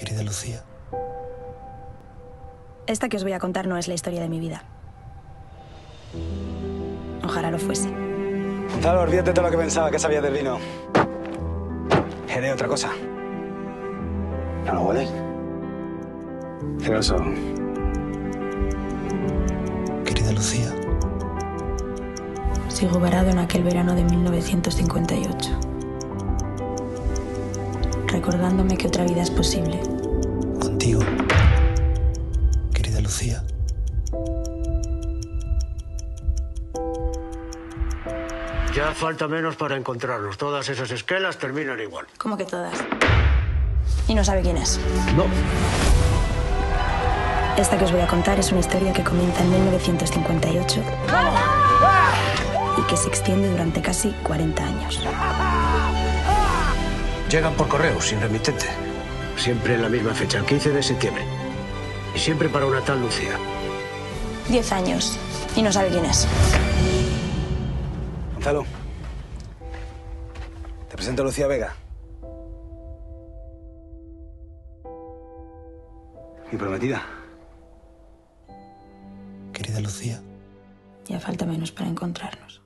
Querida Lucía. Esta que os voy a contar no es la historia de mi vida. Ojalá lo fuese. Gonzalo, olvídate de todo lo que pensaba que sabía del vino. Eres otra cosa. ¿No lo hueles? Celoso. Querida Lucía. Sigo varado en aquel verano de 1958. Recordándome que otra vida es posible. Contigo. Querida Lucía. Ya falta menos para encontrarlos. Todas esas esquelas terminan igual. ¿Cómo que todas? Y no sabe quién es. No. Esta que os voy a contar es una historia que comienza en 1958 y que se extiende durante casi 40 años. Llegan por correo, sin remitente. Siempre en la misma fecha, el 15 de septiembre. Y siempre para una tal Lucía. 10 años y no sabe quién es. Gonzalo. Te presento a Lucía Vega. Mi prometida. Querida Lucía. Ya falta menos para encontrarnos.